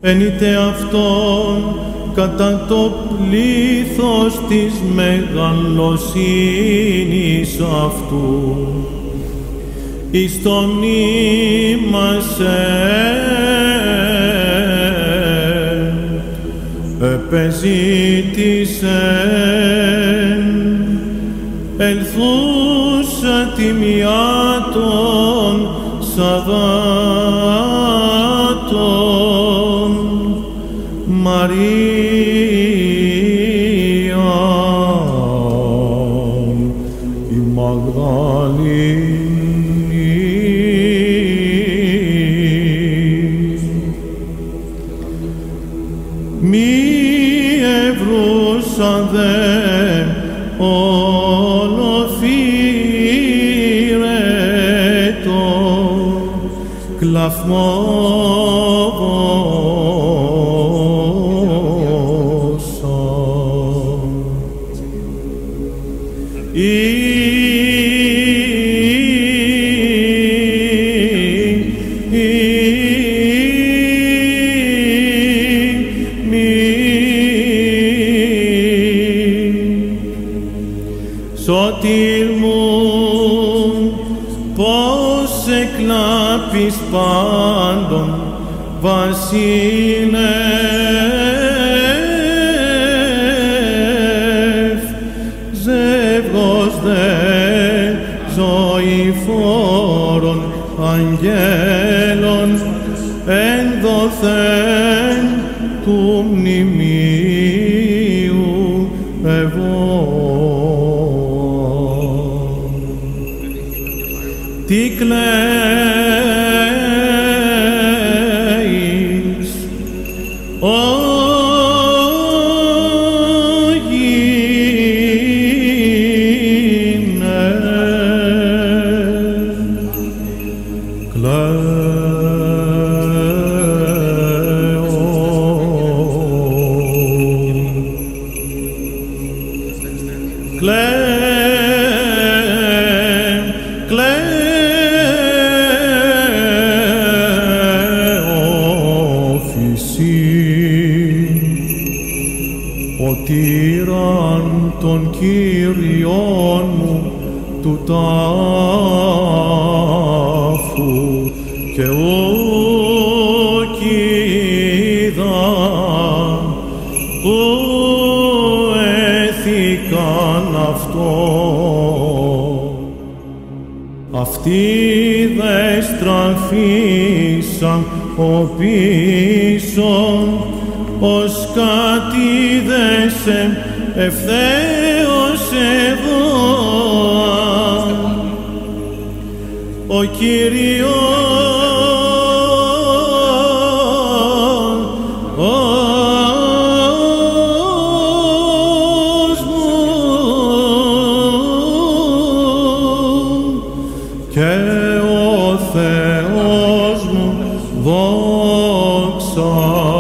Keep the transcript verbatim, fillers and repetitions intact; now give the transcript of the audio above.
Ενείτε αυτόν κατά το πλήθος της μεγαλοσύνης αυτού, εις το μνήμασαι επεζήτησεν ελθούσα τιμιά των Σαββάτων Μαρία η Μαγδαληνή. Μη ευρούσα δε ολοφύρετο κλαφμόβωσα. Σωτήρ μου, πως εκλάπεις πάντων βασίλευ, ζεύγος δε ζωηφόρων αγγέλων ενδοθέν του μνημείου εγώ. Τι κλαίεις, ω γύναι, κλαίω, κλαίω, κλαίω ο τύραν των Κύριων μου του τάφου και ουκ-είδα που έθηκαν αυτόν. Αυτοί δε στραφήσαν ο πίσω ως κατήδεσεν ευθέως εδώ. Ο Κύριος μου και ο Θεός μου δόξα.